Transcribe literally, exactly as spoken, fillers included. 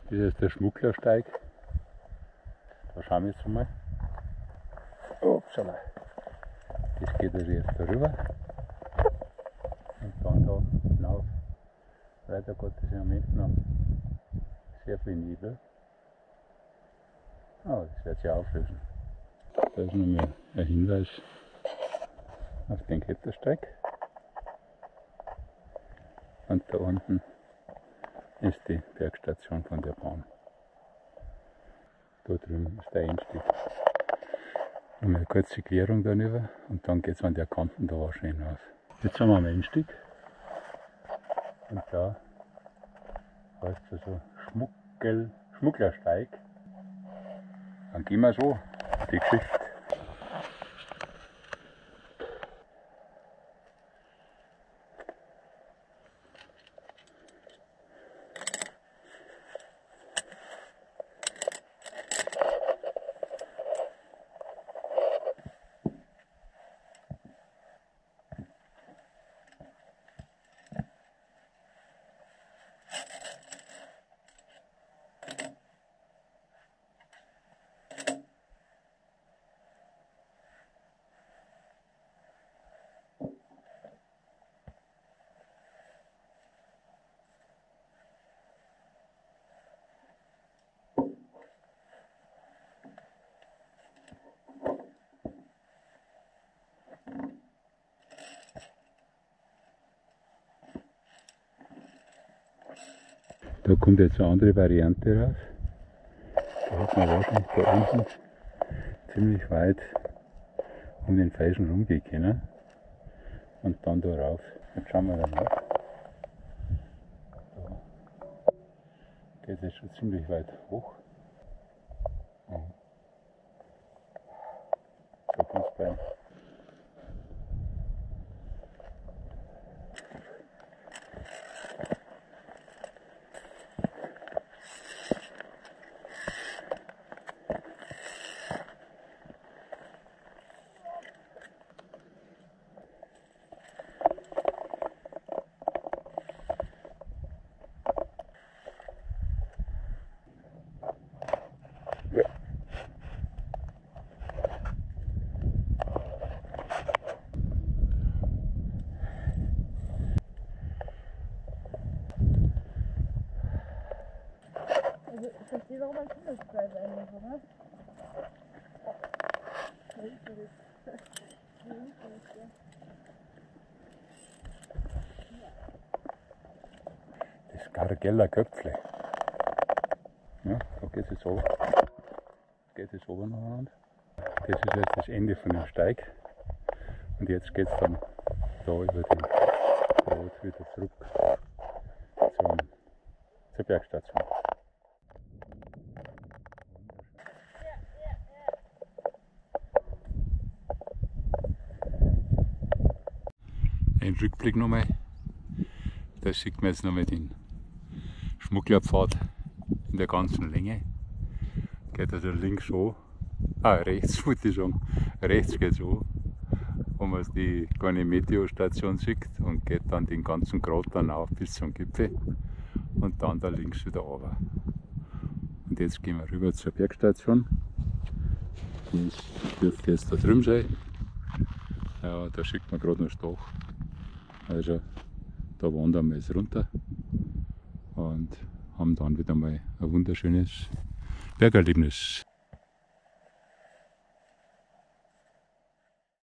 Das ist der Schmugglersteig. Da schauen wir jetzt mal. Upsala. Das geht also jetzt darüber. Und dann da hinauf. Weiter geht es im Moment noch sehr viel Nebel. Oh, das wird sich auflösen. Da ist nochmal ein Hinweis auf den Klettersteig. Und da unten ist die Bergstation von der Bahn. Da drüben ist der Einstieg. Und eine kurze Querung darüber und dann geht es an der Kanten da wahrscheinlich hinaus. Jetzt sind wir am Einstieg. Und da heißt es also Schmuggel, Schmugglersteig. Dann gehen wir so die Geschichte. Da kommt jetzt eine andere Variante raus. Da hat man wahrscheinlich da unten ziemlich weit um den Felsen rumgehen können. Und dann da rauf. Jetzt schauen wir da mal. Da geht es schon ziemlich weit hoch. Da kann es bleiben. Also ich verstehe, warum man Tunnelpreis eigentlich, oder? Das Gargeller Köpfle. Ja, da geht es jetzt runter. Geht es runter nacheinander. Das ist jetzt das Ende von dem Steig. Und jetzt geht es dann da über den Rot wieder zurück zum, zur Bergstation. Ein Rückblick nochmal. Da sieht man jetzt nochmal den Schmugglerpfad in der ganzen Länge. Geht also links an, ah rechts wollte ich sagen, rechts geht es an, wo man die kleine Meteostation sieht und geht dann den ganzen Grat dann auf bis zum Gipfel und dann da links wieder runter. Und jetzt gehen wir rüber zur Bergstation. Das dürfte jetzt da drüben sein. Ja, da schickt man gerade noch Stach. Also da wandern wir jetzt runter und haben dann wieder mal ein wunderschönes Bergerlebnis.